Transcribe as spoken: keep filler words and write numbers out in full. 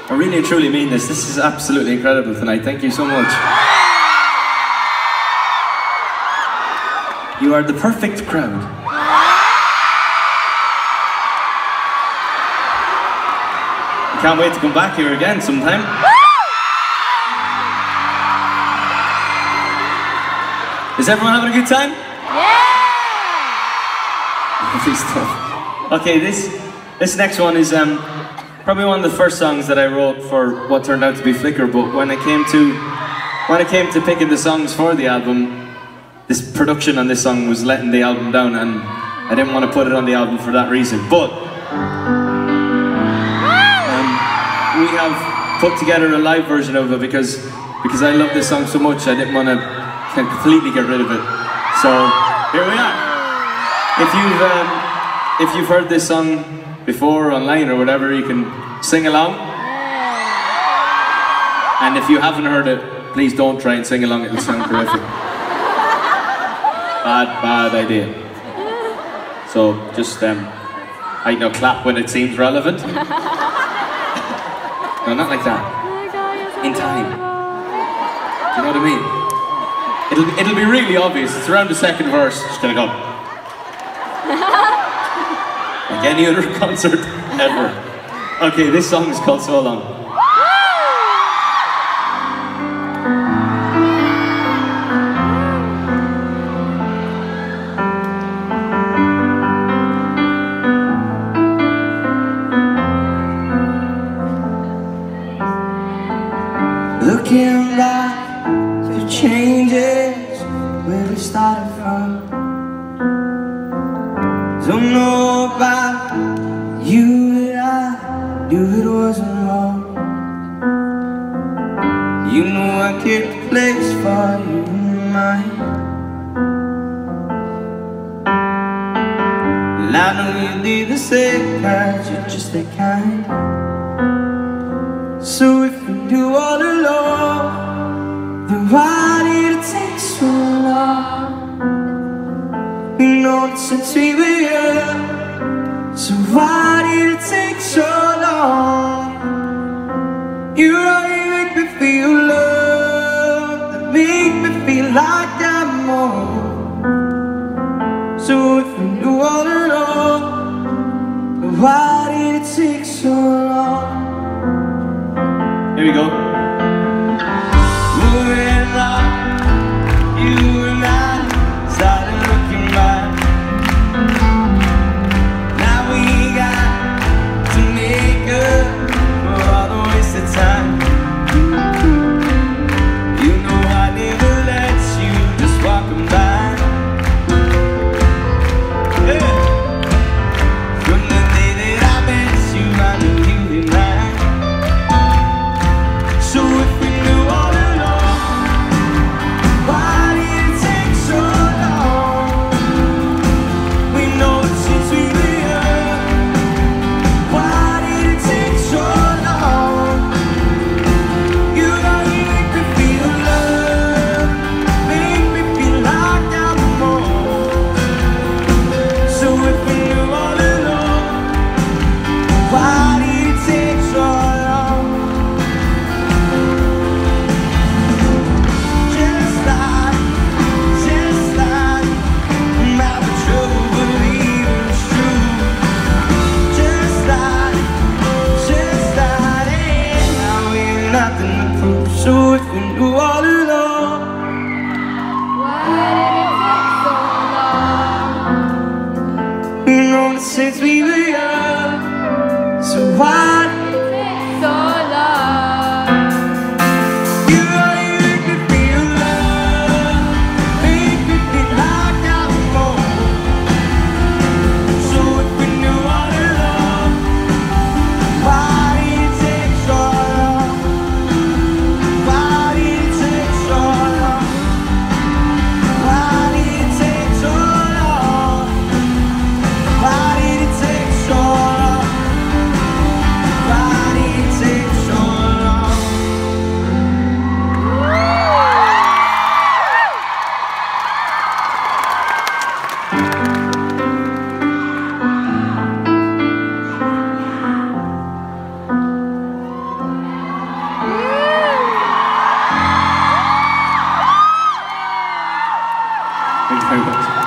I really and truly mean this. This is absolutely incredible tonight. Thank you so much. You are the perfect crowd. I can't wait to come back here again sometime. Is everyone having a good time? Yeah! Okay, this this next one is um, probably one of the first songs that I wrote for what turned out to be Flicker, but when it came to when it came to picking the songs for the album, this production on this song was letting the album down, and I didn't want to put it on the album for that reason. But um, we have put together a live version of it because because I love this song so much. I didn't want to completely get rid of it. So here we are. If you've um, if you've heard this song before online or whatever, you can sing along. And if you haven't heard it, please don't try and sing along. It'll sound horrific. Bad, bad idea. So just um, I know, clap when it seems relevant. No, not like that. In time. Do you know what I mean? It'll, it'll be really obvious. It's around the second verse. Just gonna go. Like any other concert ever. Okay, this song is called So Long. Looking back to changes where we started from. Don't know about you, but I knew it wasn't wrong. You know I kept a place for you in my mind. And I know you did the same, cause you're just that kind. So if we do all alone, then why did it take so long? We know it since we were young, so why did it take so long? You only make me feel love, that make me feel like I'm more. So if we do all alone, then why did it take so long? Here we go. Moving on, you and I started looking back. Now we got to make up for all the wasted time. You know I never let you just walk them by. Yeah. From the day that I met you, I knew you'd be mine. So if we knew all along, why did it take so long? We know it since we were young. Why did it take so long? You know you make me feel love, make me feel like I'm more. So if we knew all along, why did it take so long? Just like, just like I'm having trouble believing it's true. Just like, just like it. Now we ain't nothing to prove. So if we knew all along, we know that since we were young. So why you only make me feel love, make me feel like I'm more. So if we knew all along, why did it take so long? Why very much.